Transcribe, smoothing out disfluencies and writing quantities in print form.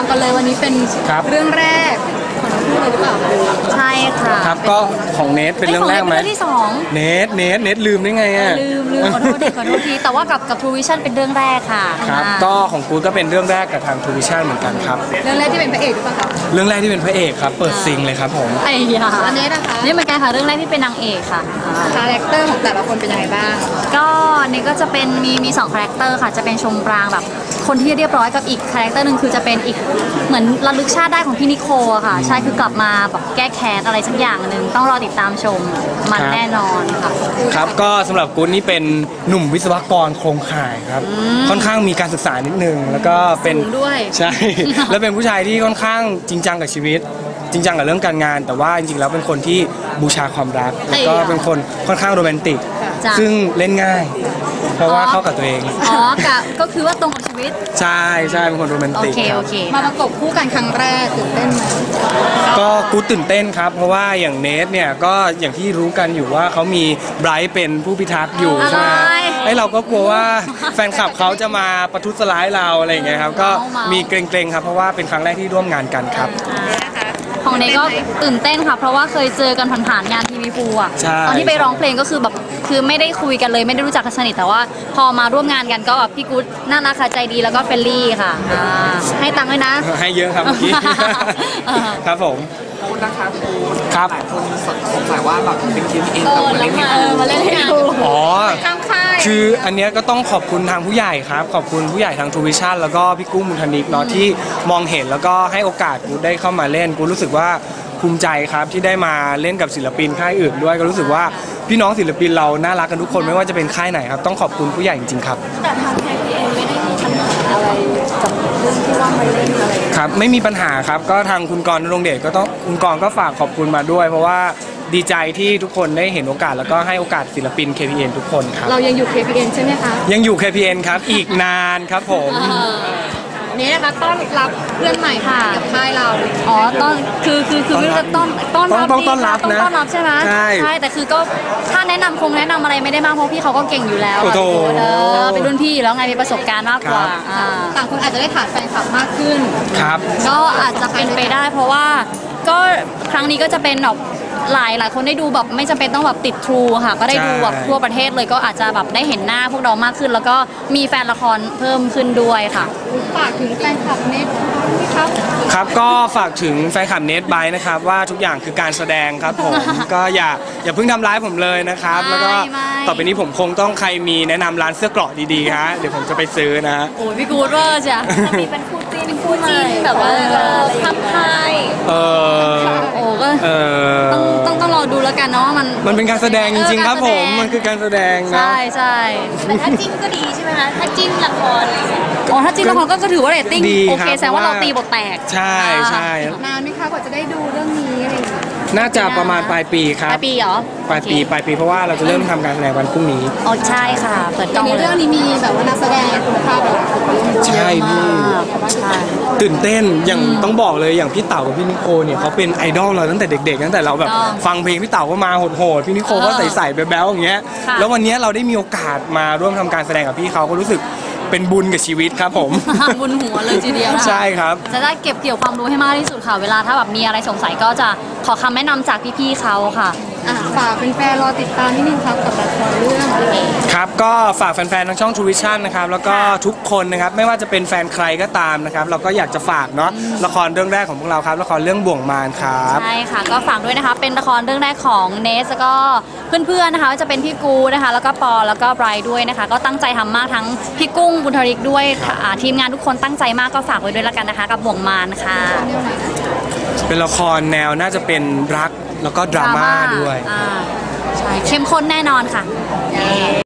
ามกันเลยวันนี้เป็นเรื่องแรกของทั้งคู่เลยหรือเปล่าใช่ค่ะครับก็ของเนทเป็นเรื่องแรกไหมเรื่องที่2 เนทลืมได้ไงอ่ะลืมขอโทษทีแต่ว่ากับ True Vision เป็นเรื่องแรกค่ะครับก็ของกูก็เป็นเรื่องแรกกับทาง True Vision เหมือนกันครับเรื่องแรกที่เป็นพระเอกหรือเปล่าครับเรื่องแรกที่เป็นพระเอกครับเปิดซิงเลยครับผมไอ้ยาอันนี้นะคะนี่เหมือนกันค่ะเรื่องแรกที่เป็นนางเอกค่ะคาแรคเตอร์ของแต่ละคนเป็นยังไงบ้างก็นี่ก็จะเป็นมี2คาแรคเตอร์ค่ะจะเป็นชมปรางแบบคนที่เรียบร้อยกับอีกคาแรคเตอร์นึงคือจะเป็นอีกเหมือนระลึกชาติได้ของพี่นิโคอะค่ะใช่คือกลับมาแบบแก้แค้นอะไรสักอย่างหนึ่งต้องรอติดตามชมมันแน่นอนค่ะครับก็สำหรับกูนี่เป็นหนุ่มวิศวกรโครงข่ายครับค่อนข้างมีการศึกษานิดนึงแล้วก็เป็นด้วยใช่ แล้วเป็นผู้ชายที่ค่อนข้างจริงจังกับชีวิตจริงจังกับเรื่องการงานแต่ว่าจริงๆแล้วเป็นคนที่บูชาความรักแล้วก็เป็นคนค่อนข้างโรแมนติกซึ่งเล่นง่ายเพราะว่าเข้ากับตัวเองก็คือว่าตรงกับชีวิตใช่เป็นคนโรแมนติกโอเคมาประกบคู่กันครั้งแรกตื่นเต้นไหมก็กูตื่นเต้นครับเพราะว่าอย่างเนทเนี่ยก็อย่างที่รู้กันอยู่ว่าเขามีไบรท์เป็นผู้พิทักษ์อยู่ใช่ไหมไอ้เราก็กลัวว่าแฟนคลับเขาจะมาประทุษร้ายเราอะไรอย่างเงี้ยครับก็มีเกรงๆครับเพราะว่าเป็นครั้งแรกที่ร่วมงานกันครับของเนก็ตื่นเต้นค่ะเพราะว่าเคยเจอกันผ่านๆงานทีวีพูอ่ะตอนที่ไปร้องเพลงก็คือแบบคือไม่ได้คุยกันเลยไม่ได้รู้จักกันสนิทแต่ว่าพอมาร่วมงานกันก็แบบพี่กู๊ดน่ารักใจดีแล้วก็เฟรนลี่ค่ะให้ตังค์ด้วยนะให้เยอะครับเมื่อกี้ครับผมขอบคุณนะครับครับหลายคนสงสัยว่าแบบเป็นคิวเองมาเล่นให้ดูอ๋อคืออันเนี้ยก็ต้องขอบคุณทางผู้ใหญ่ครับขอบคุณผู้ใหญ่ทาง True Vision แล้วก็พี่กุ้งมุนทนิกเนาะที่มองเห็นแล้วก็ให้โอกาสกูได้เข้ามาเล่นกูรู้สึกว่าภูมิใจครับที่ได้มาเล่นกับศิลปินค่ายอื่นด้วยก็รู้สึกว่าพี่น้องศิลปินเราน่ารักกันทุกคนไม่ว่าจะเป็นค่ายไหนครับต้องขอบคุณผู้ใหญ่จริงๆครับแต่ทางKPNไม่ได้มีปัญหาอะไรกับเรื่องที่ว่ามาเล่นอะไรครับไม่มีปัญหาครับก็ทางคุณกรณรงค์เดชก็ต้องคุณกรก็ฝากขอบคุณมาด้วยเพราะว่าดีใจที่ทุกคนได้เห็นโอกาสแล้วก็ให้โอกาสศิลปิน KPN ทุกคนครับเรายังอยู่ KPN ใช่ไหมคะยังอยู่ KPN ครับอีกนานครับผมนี่นะคะต้อนรับเพื่อนใหม่ค่ะกับค่ายเราต้อนคือไม่รู้จะต้อนรับใช่ไหมใช่แต่คือก็ถ้าแนะนำคงแนะนำอะไรไม่ได้มากเพราะพี่เขาก็เก่งอยู่แล้วเป็นรุ่นพี่แล้วไงมีประสบการณ์มากกว่าต่างคนอาจจะได้ฐานแฟนคลับมากขึ้นครับก็อาจจะเป็นไปได้เพราะว่าก็ครั้งนี้ก็จะเป็นแบบหลายคนได้ดูแบบไม่จำเป็นต้องแบบติด True ค่ะก็ได้ดูแบบทั่วประเทศเลยก็อาจจะแบบได้เห็นหน้าพวกเรามากขึ้นแล้วก็มีแฟนละครเพิ่มขึ้นด้วยค่ะฝากถึงแฟนคลับเน็ตครับครับก็ฝากถึงแฟนคลับเน็ตไบนะครับว่าทุกอย่างคือการแสดงครับผมก็อย่าเพิ่งทำร้ายผมเลยนะครับแล้วก็ต่อไปนี้ผมคงต้องใครมีแนะนำร้านเสื้อเกราะดีๆฮะเดี๋ยวผมจะไปซื้อนะโอ้ยพี่กู๊ดเวอร์จ้ะมีเป็นคู่จีนแบบว่าทับไทยโอ้ก็ต้องรอดูแล้วกันเนาะมันเป็นการแสดงจริงๆครับผมมันคือการแสดงนะใช่แต่ถ้าจิ้นก็ดีใช่ไหมคะถ้าจิ้นละครอะไรเงี้ยถ้าจิ้นละครก็ถือว่าเรตติ้งโอเคแสดงว่าเราตีบทแตกใช่นานไหมคะกว่าจะได้ดูเรื่องนี้อะไรอย่างเงี้ยน่าจะประมาณปลายปีครับปลายปีเหรอปลายปีเพราะว่าเราจะเริ่มทำการแสดงวันพรุ่งนี้ใช่ค่ะเปิดกล้องเรื่องนี้มีแบบว่านักแสดงคุณภาพแบบใช่พี่ตื่นเต้นอย่างต้องบอกเลยอย่างพี่เต๋ากับพี่นิโคเนี่ยเขาเป็นไอดอลเราตั้งแต่เด็กๆตั้งแต่เราแบบฟังเพลงพี่เต๋าก็มาโหดๆพี่นิโคก็ใส่ๆแบ๊วๆอย่างเงี้ยแล้ววันนี้เราได้มีโอกาสมาร่วมทำการแสดงกับพี่เขาก็รู้สึกเป็นบุญกับชีวิตครับผมบุญหัวเลยทีเดียวใช่ครับจะได้เก็บเกี่ยวความรู้ให้มากที่สุดค่ะเวลาถ้าแบบมีอะไรสงสัยก็จะขอคำแนะนำจากพี่ๆเขาค่ะฝากแฟนๆรอติดตามนิดนึงครับกับละครเรื่องครับก็ฝากแฟนๆทางช่อง True Vision นะครับแล้วก็ทุกคนนะครับไม่ว่าจะเป็นแฟนใครก็ตามนะครับเราก็อยากจะฝากเนาะละครเรื่องแรกของพวกเราครับละครเรื่องบ่วงมารครับใช่ค่ะก็ฝากด้วยนะคะเป็นละครเรื่องแรกของเนสแล้วก็เพื่อนๆนะคะจะเป็นพี่กูนะคะแล้วก็ปอแล้วก็ไบรท์ด้วยนะคะก็ตั้งใจทำมากทั้งพี่กุ้งบุญทริกด้วยทีมงานทุกคนตั้งใจมากก็ฝากไว้ด้วยละกันนะคะกับบ่วงมารค่ะเป็นละครแนวน่าจะเป็นรักแล้วก็ดราม่าด้วยใช่เข้มข้นแน่นอนค่ะ